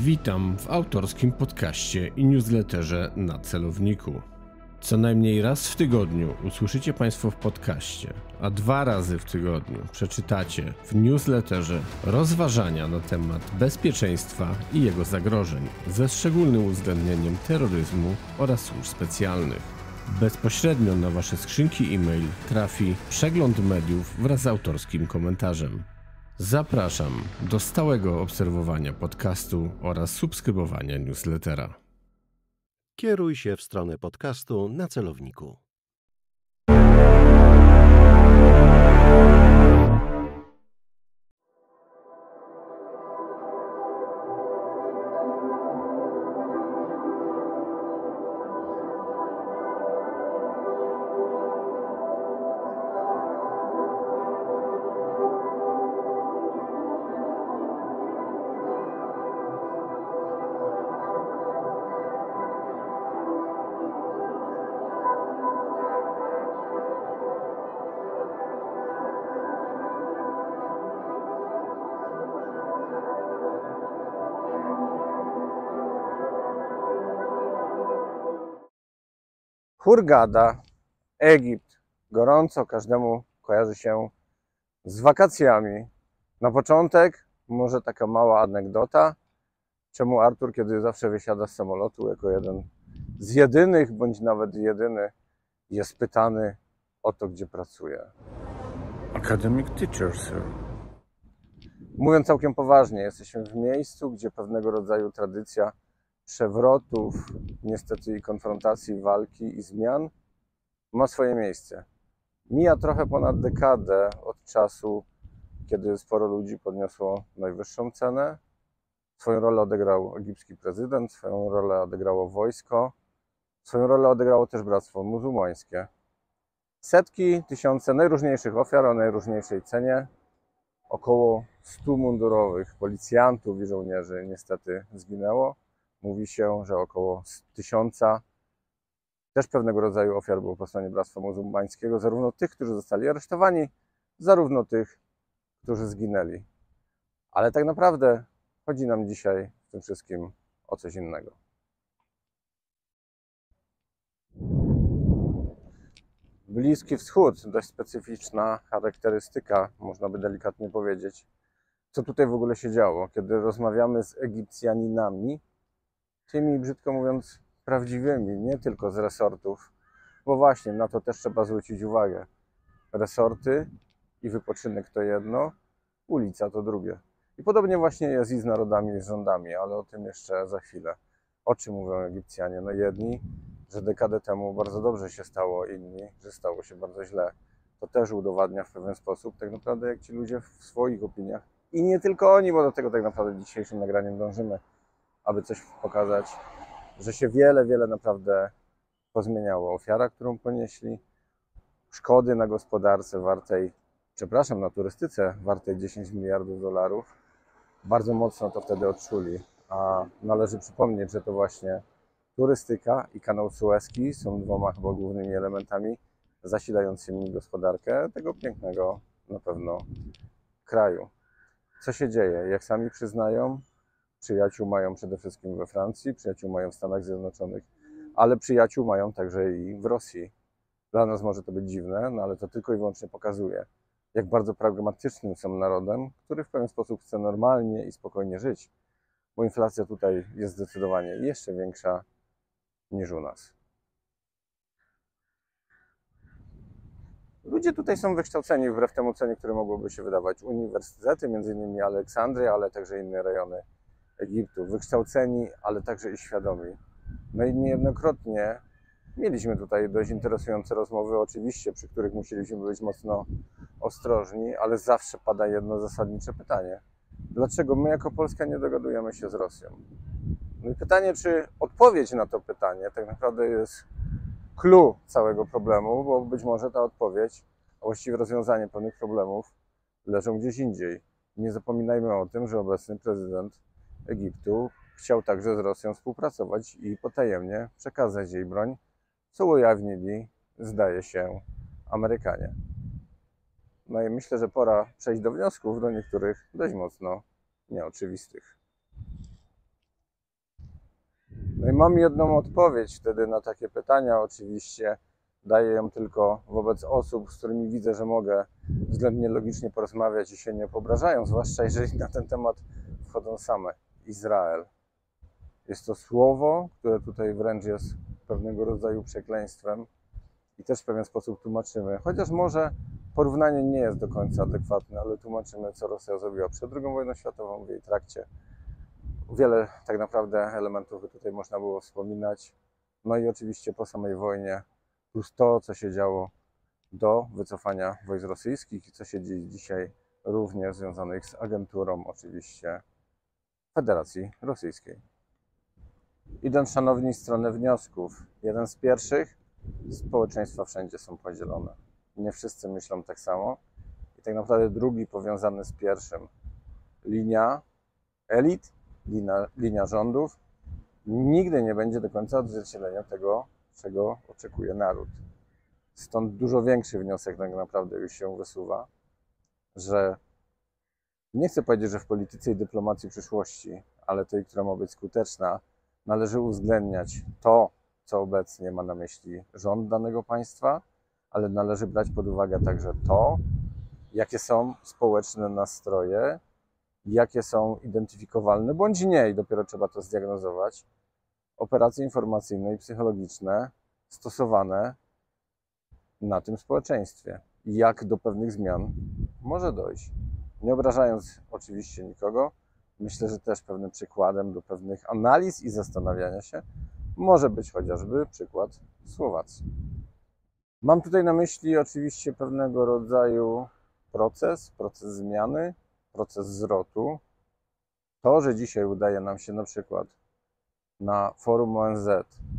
Witam w autorskim podcaście i newsletterze Na Celowniku. Co najmniej raz w tygodniu usłyszycie Państwo w podcaście, a 2 razy w tygodniu przeczytacie w newsletterze rozważania na temat bezpieczeństwa i jego zagrożeń, ze szczególnym uwzględnieniem terroryzmu oraz służb specjalnych. Bezpośrednio na Wasze skrzynki e-mail trafi przegląd mediów wraz z autorskim komentarzem. Zapraszam do stałego obserwowania podcastu oraz subskrybowania newslettera. Kieruj się w stronę podcastu na celowniku. Hurghada, Egipt. Gorąco każdemu kojarzy się z wakacjami. Na początek może taka mała anegdota, czemu Artur, kiedy zawsze wysiada z samolotu jako jeden z jedynych, bądź nawet jedyny, jest pytany o to, gdzie pracuje. Academic teacher, sir. Mówiąc całkiem poważnie, jesteśmy w miejscu, gdzie pewnego rodzaju tradycja przewrotów, niestety i konfrontacji, walki i zmian ma swoje miejsce. Mija trochę ponad dekadę od czasu, kiedy sporo ludzi podniosło najwyższą cenę. Swoją rolę odegrał egipski prezydent, swoją rolę odegrało wojsko, swoją rolę odegrało też Bractwo Muzułmańskie. Setki, tysiące najróżniejszych ofiar o najróżniejszej cenie. Około 100 mundurowych policjantów i żołnierzy niestety zginęło. Mówi się, że około 1000 też pewnego rodzaju ofiar było po stronie Bractwa Muzułmańskiego, zarówno tych, którzy zostali aresztowani, zarówno tych, którzy zginęli. Ale tak naprawdę chodzi nam dzisiaj w tym wszystkim o coś innego. Bliski Wschód, dość specyficzna charakterystyka, można by delikatnie powiedzieć. Co tutaj w ogóle się działo? Kiedy rozmawiamy z Egipcjaninami, tymi, brzydko mówiąc, prawdziwymi, nie tylko z resortów, bo właśnie na to też trzeba zwrócić uwagę. Resorty i wypoczynek to jedno, ulica to drugie. I podobnie właśnie jest i z narodami, i z rządami, ale o tym jeszcze za chwilę. O czym mówią Egipcjanie? No jedni, że dekadę temu bardzo dobrze się stało, inni, że stało się bardzo źle. To też udowadnia w pewien sposób tak naprawdę, jak ci ludzie w swoich opiniach, i nie tylko oni, bo do tego tak naprawdę dzisiejszym nagraniem dążymy, aby coś pokazać, że się wiele naprawdę pozmieniało. Ofiara, którą ponieśli, szkody na gospodarce wartej, na turystyce wartej 10 miliardów dolarów, bardzo mocno to wtedy odczuli. A należy przypomnieć, że to właśnie turystyka i kanał Suezki są 2 chyba głównymi elementami zasilającymi gospodarkę tego pięknego na pewno kraju. Co się dzieje? Jak sami przyznają, przyjaciół mają przede wszystkim we Francji, przyjaciół mają w Stanach Zjednoczonych, ale przyjaciół mają także i w Rosji. Dla nas może to być dziwne, no ale to tylko i wyłącznie pokazuje, jak bardzo pragmatycznym są narodem, który w pewien sposób chce normalnie i spokojnie żyć, bo inflacja tutaj jest zdecydowanie jeszcze większa niż u nas. Ludzie tutaj są wykształceni wbrew temu, co niektórym mogłoby się wydawać. Uniwersytety, m.in. Aleksandria, ale także inne rejony Egiptu. Wykształceni, ale także i świadomi. No i niejednokrotnie mieliśmy tutaj dość interesujące rozmowy, oczywiście, przy których musieliśmy być mocno ostrożni, ale zawsze pada jedno zasadnicze pytanie. Dlaczego my jako Polska nie dogadujemy się z Rosją? No i pytanie, czy odpowiedź na to pytanie tak naprawdę jest clou całego problemu, bo być może ta odpowiedź, a właściwie rozwiązanie pewnych problemów leżą gdzieś indziej. Nie zapominajmy o tym, że obecny prezydent Egiptu chciał także z Rosją współpracować i potajemnie przekazać jej broń, co ujawnili, zdaje się, Amerykanie. No i myślę, że pora przejść do wniosków, do niektórych dość mocno nieoczywistych. mam jedną odpowiedź wtedy na takie pytania. Oczywiście daję ją tylko wobec osób, z którymi widzę, że mogę względnie logicznie porozmawiać i się nie poobrażają, zwłaszcza jeżeli na ten temat wchodzą same. Izrael. Jest to słowo, które tutaj wręcz jest pewnego rodzaju przekleństwem i też w pewien sposób tłumaczymy. Chociaż może porównanie nie jest do końca adekwatne, ale tłumaczymy, co Rosja zrobiła przed II wojną światową, w jej trakcie. Wiele tak naprawdę elementów by tutaj można było wspominać. No i oczywiście po samej wojnie, plus to, co się działo do wycofania wojsk rosyjskich i co się dzieje dzisiaj również związanych z agenturą oczywiście Federacji Rosyjskiej. Idąc, szanowni, w stronę wniosków, jeden z pierwszych, społeczeństwa wszędzie są podzielone. Nie wszyscy myślą tak samo. I tak naprawdę drugi powiązany z pierwszym, linia elit, linia rządów, nigdy nie będzie do końca odzwierciedleniem tego, czego oczekuje naród. Stąd dużo większy wniosek tak naprawdę już się wysuwa, że nie chcę powiedzieć, że w polityce i dyplomacji przyszłości, ale tej, która ma być skuteczna, należy uwzględniać to, co obecnie ma na myśli rząd danego państwa, ale należy brać pod uwagę także to, jakie są społeczne nastroje, jakie są identyfikowalne, bądź nie, i dopiero trzeba to zdiagnozować, operacje informacyjne i psychologiczne stosowane na tym społeczeństwie. I jak do pewnych zmian może dojść. Nie obrażając oczywiście nikogo, myślę, że też pewnym przykładem do pewnych analiz i zastanawiania się może być chociażby przykład Słowacji. Mam tutaj na myśli oczywiście pewnego rodzaju proces zmiany, proces zwrotu. To, że dzisiaj udaje nam się na przykład na forum ONZ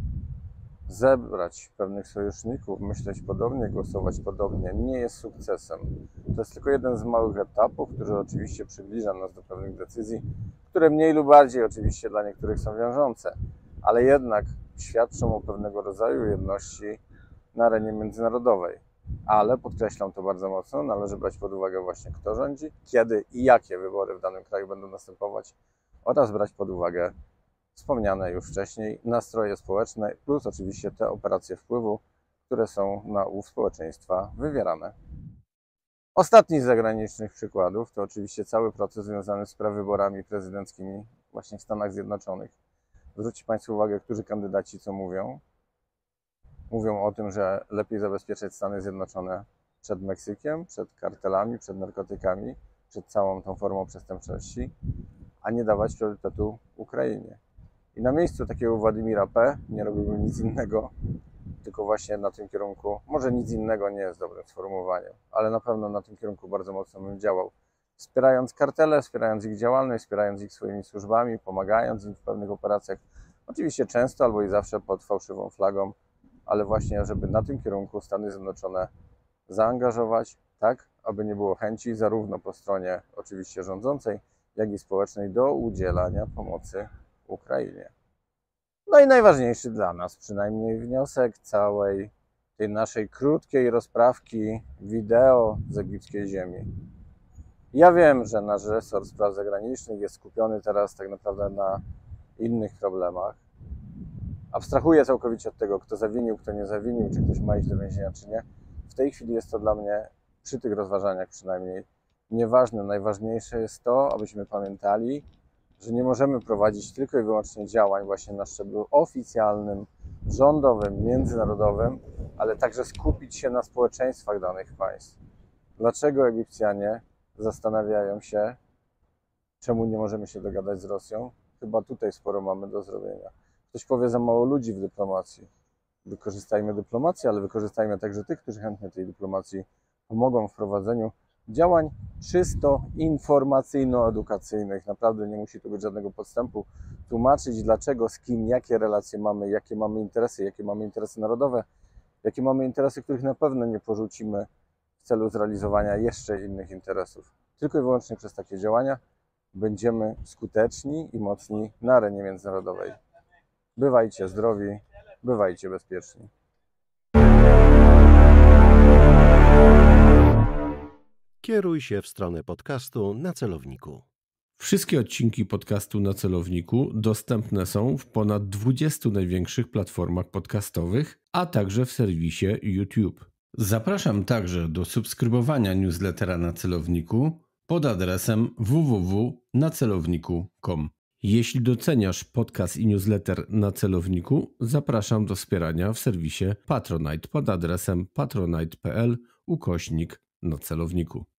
zebrać pewnych sojuszników, myśleć podobnie, głosować podobnie, nie jest sukcesem. To jest tylko jeden z małych etapów, który oczywiście przybliża nas do pewnych decyzji, które mniej lub bardziej oczywiście dla niektórych są wiążące, ale jednak świadczą o pewnego rodzaju jedności na arenie międzynarodowej. Ale, podkreślam to bardzo mocno, należy brać pod uwagę właśnie, kto rządzi, kiedy i jakie wybory w danym kraju będą następować oraz brać pod uwagę wspomniane już wcześniej nastroje społeczne, plus oczywiście te operacje wpływu, które są na ów społeczeństwa wywierane. Ostatni z zagranicznych przykładów to oczywiście cały proces związany z prawyborami prezydenckimi właśnie w Stanach Zjednoczonych. Zwróćcie Państwo uwagę, którzy kandydaci co mówią. Mówią o tym, że lepiej zabezpieczać Stany Zjednoczone przed Meksykiem, przed kartelami, przed narkotykami, przed całą tą formą przestępczości, a nie dawać priorytetu Ukrainie. I na miejscu takiego Władimira P. nie robiłbym nic innego, tylko właśnie na tym kierunku, może nic innego nie jest dobrym sformułowaniem, ale na pewno na tym kierunku bardzo mocno bym działał. Wspierając kartele, wspierając ich działalność, wspierając ich swoimi służbami, pomagając im w pewnych operacjach, oczywiście często albo i zawsze pod fałszywą flagą, ale właśnie, żeby na tym kierunku Stany Zjednoczone zaangażować, tak, aby nie było chęci zarówno po stronie oczywiście rządzącej, jak i społecznej do udzielania pomocy Ukrainie. No i najważniejszy dla nas, przynajmniej wniosek całej tej naszej krótkiej rozprawki wideo z egipskiej ziemi. Ja wiem, że nasz resort spraw zagranicznych jest skupiony teraz tak naprawdę na innych problemach. Abstrahuję całkowicie od tego, kto zawinił, kto nie zawinił, czy ktoś ma iść do więzienia, czy nie. W tej chwili jest to dla mnie, przy tych rozważaniach przynajmniej, nieważne. Najważniejsze jest to, abyśmy pamiętali, że nie możemy prowadzić tylko i wyłącznie działań właśnie na szczeblu oficjalnym, rządowym, międzynarodowym, ale także skupić się na społeczeństwach danych państw. Dlaczego Egipcjanie zastanawiają się, czemu nie możemy się dogadać z Rosją? Chyba tutaj sporo mamy do zrobienia. Ktoś powie, za mało ludzi w dyplomacji. Wykorzystajmy dyplomację, ale wykorzystajmy także tych, którzy chętnie tej dyplomacji pomogą w prowadzeniu działań czysto informacyjno-edukacyjnych. Naprawdę nie musi tu być żadnego podstępu. Tłumaczyć, dlaczego, z kim, jakie relacje mamy, jakie mamy interesy narodowe, jakie mamy interesy, których na pewno nie porzucimy w celu zrealizowania jeszcze innych interesów. Tylko i wyłącznie przez takie działania będziemy skuteczni i mocni na arenie międzynarodowej. Bywajcie zdrowi, bywajcie bezpieczni. Kieruj się w stronę podcastu na celowniku. Wszystkie odcinki podcastu Na Celowniku dostępne są w ponad 20 największych platformach podcastowych, a także w serwisie YouTube. Zapraszam także do subskrybowania newslettera Na Celowniku pod adresem www.nacelowniku.com. Jeśli doceniasz podcast i newsletter Na Celowniku, zapraszam do wspierania w serwisie Patronite pod adresem patronite.pl/Na Celowniku.